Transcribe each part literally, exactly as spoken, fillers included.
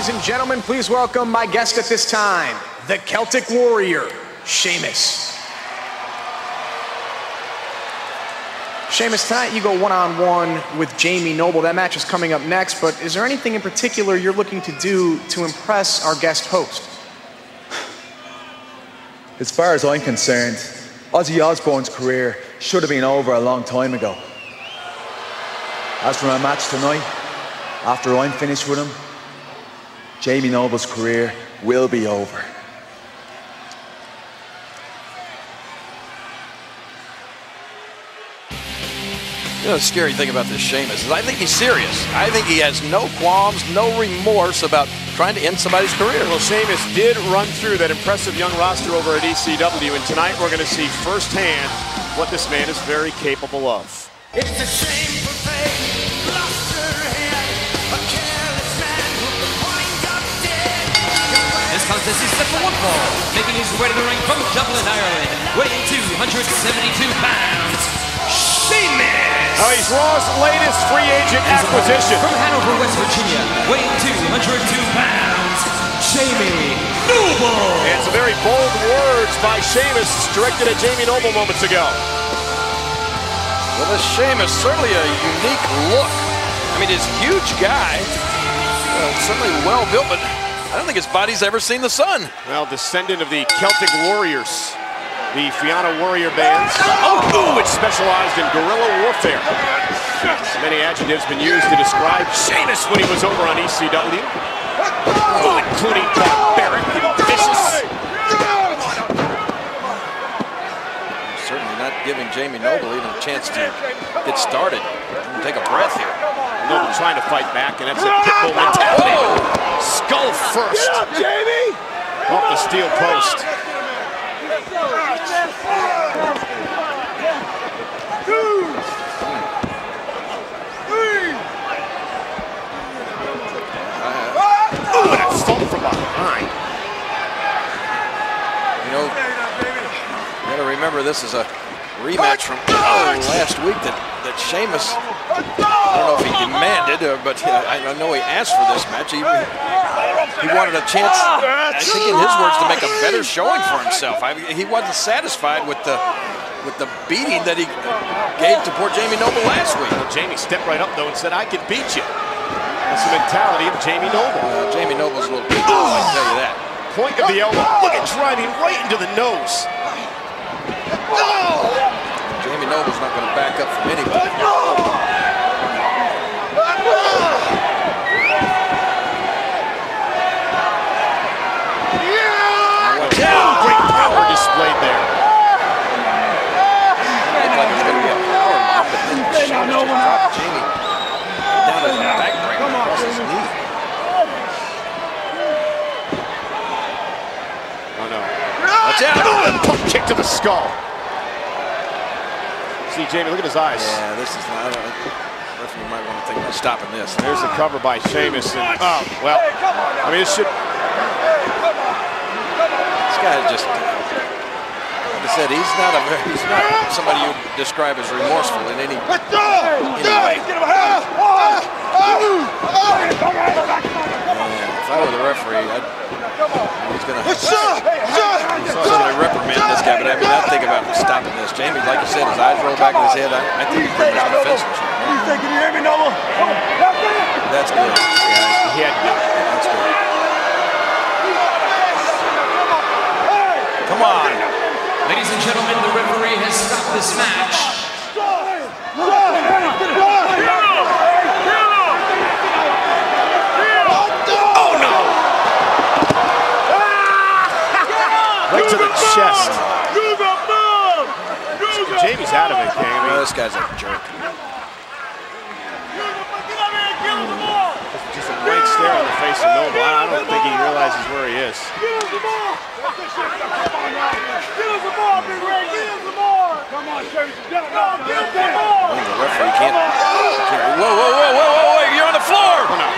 Ladies and gentlemen, please welcome my guest at this time, the Celtic Warrior, Sheamus. Sheamus, tonight you go one-on-one with Jamie Noble. That match is coming up next, but is there anything in particular you're looking to do to impress our guest host? As far as I'm concerned, Ozzy Osbourne's career should have been over a long time ago. As for my match tonight, after I'm finished with him, Jamie Noble's career will be over. You know, the scary thing about this Sheamus is I think he's serious. I think he has no qualms, no remorse about trying to end somebody's career. Well, Sheamus did run through that impressive young roster over at E C W, and tonight we're going to see firsthand what this man is very capable of. It's a shame for fate, lost her head, a careless man who winds up dead. This contest is set for one fall, making his way to the ring from Dublin, Ireland, weighing two hundred seventy-two pounds, Sheamus! Oh, he's Raw's latest free agent acquisition. From Hanover, West Virginia, weighing two hundred two pounds, Jamie Noble! And some very bold words by Sheamus directed at Jamie Noble moments ago. Well, this Sheamus, certainly a unique look. I mean, he's a huge guy, uh, certainly well built, but I don't think his body's ever seen the sun. Well, descendant of the Celtic Warriors, the Fianna Warrior bands, oh, which specialized in guerrilla warfare. Many adjectives been used to describe Sheamus when he was over on E C W, oh, including barbaric and vicious. Certainly not giving Jamie Noble even a chance to get started. Take a breath here. Noble trying to fight back, and that's a pitbull mentality. Whoa. Skull first. Get up, Jamie! Off the steel post. Ooh, and a thump from behind. You know, you gotta remember this is a rematch from oh, last week that, that Sheamus, I don't know if he demanded, uh, but uh, I, I know he asked for this match. He, he wanted a chance, I think in his words, to make a better showing for himself. I, he wasn't satisfied with the with the beating that he gave to poor Jamie Noble last week. Well, Jamie stepped right up, though, and said, I can beat you. That's the mentality of Jamie Noble. Uh, Jamie Noble's a little beat, I can tell you that. Point of the elbow. Look at driving right into the nose. Jamie Noble's not going to back up from anybody. Yeah! Great power displayed there. It looked like it was going to be a power bomb, but then Sheamus just dropped Jamie down to the back breaker across his knee. Oh no. Watch out! Oh, pump kick to the skull. See, Jamie, look at his eyes. Yeah, this is not. Referee might want to think about stopping this. There's the cover by Sheamus. And, oh, well, I mean, it should. This guy is just. Like I said, he's not a. He's not somebody you describe as remorseful in any. any way. Yeah, if I were the referee, I'd. He's gonna. He's gonna reprimand this guy, but I mean, I'd think about stopping this. Jamie, like you said, his eyes roll back in his head. I, I think he's pretty much defenseless. Can you hear me, Noble? That's good. Yeah, he had to do it. That's good. Come on. Ladies and gentlemen, the referee has stopped this match. Right to the chest. Jamie's out of it, King. Oh, this guy's a jerk. Just a blank stare on the face of Noble. I don't think he realizes where he is. I think the referee can't. can't whoa, whoa, whoa, whoa, whoa, whoa! You're on the floor. Oh, no.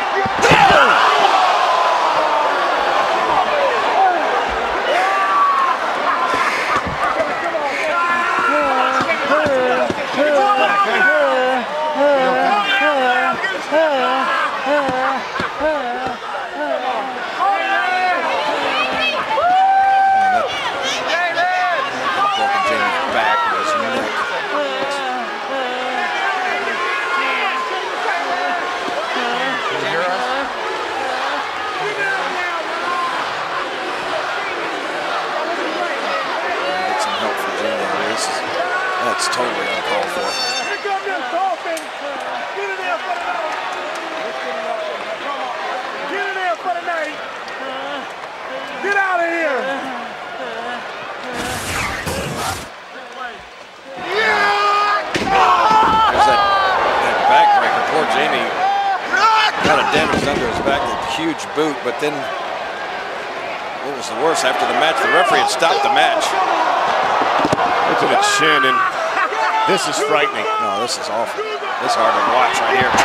Jamie got a damage under his back, a huge boot, but then what was the worst after the match? The referee had stopped the match. Into the chin, and this is frightening. No, this is awful. This is hard to watch right here.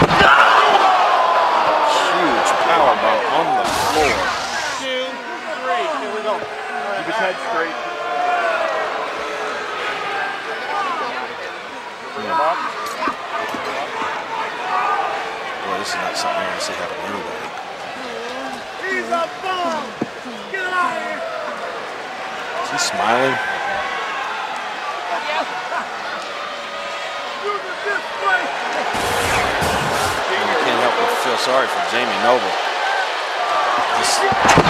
Huge powerbomb on the floor. Two, three, here we go. Keep his head straight. Boy, this is not something I want to see happen to anybody. He's a bomb! Get out of here! Is he smiling? You can't help but feel sorry for Jamie Noble. Just